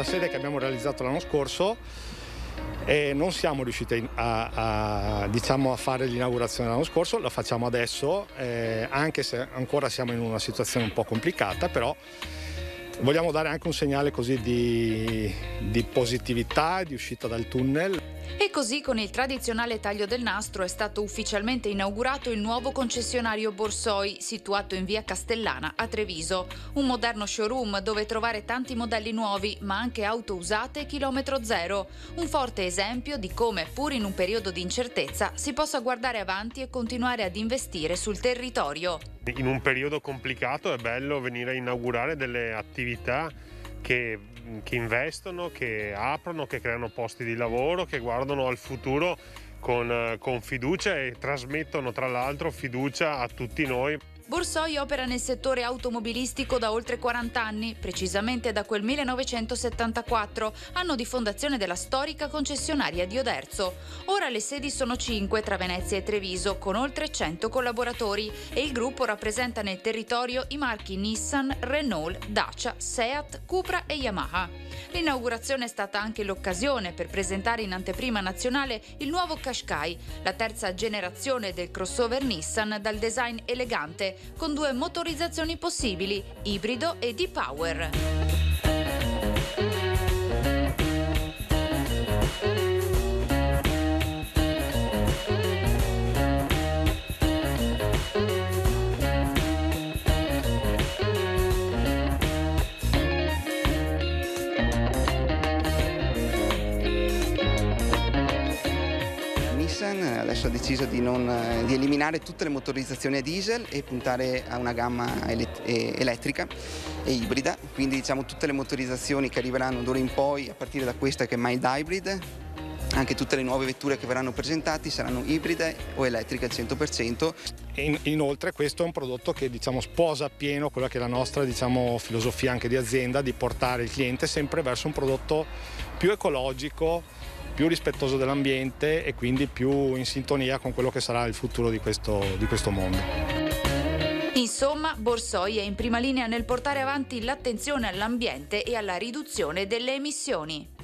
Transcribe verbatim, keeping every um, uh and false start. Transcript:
sede che abbiamo realizzato l'anno scorso e non siamo riusciti a, a, diciamo, a fare l'inaugurazione l'anno scorso, la facciamo adesso, eh, anche se ancora siamo in una situazione un po' complicata, però vogliamo dare anche un segnale così di, di positività, di uscita dal tunnel. E così con il tradizionale taglio del nastro è stato ufficialmente inaugurato il nuovo concessionario Borsoi, situato in via Castellana a Treviso. Un moderno showroom dove trovare tanti modelli nuovi, ma anche auto usate e chilometro zero. Un forte esempio di come, pur in un periodo di incertezza, si possa guardare avanti e continuare ad investire sul territorio. In un periodo complicato è bello venire a inaugurare delle attività che, che investono, che aprono, che creano posti di lavoro, che guardano al futuro con, con fiducia e trasmettono tra l'altro fiducia a tutti noi. Borsoi opera nel settore automobilistico da oltre quaranta anni, precisamente da quel millenovecentosettantaquattro, anno di fondazione della storica concessionaria di Oderzo. Ora le sedi sono cinque tra Venezia e Treviso, con oltre cento collaboratori, e il gruppo rappresenta nel territorio i marchi Nissan, Renault, Dacia, Seat, Cupra e Yamaha. L'inaugurazione è stata anche l'occasione per presentare in anteprima nazionale il nuovo Qashqai, la terza generazione del crossover Nissan dal design elegante, con due motorizzazioni possibili, ibrido e D-Power. Adesso ha deciso di, non, di eliminare tutte le motorizzazioni a diesel e puntare a una gamma elet- elettrica e ibrida, quindi diciamo tutte le motorizzazioni che arriveranno d'ora in poi, a partire da questa che è mild hybrid, anche tutte le nuove vetture che verranno presentate saranno ibride o elettriche al cento per cento. In, inoltre questo è un prodotto che diciamo sposa appieno quella che è la nostra diciamo filosofia anche di azienda, di portare il cliente sempre verso un prodotto più ecologico, più rispettoso dell'ambiente e quindi più in sintonia con quello che sarà il futuro di questo, di questo mondo. Insomma, Borsoi è in prima linea nel portare avanti l'attenzione all'ambiente e alla riduzione delle emissioni.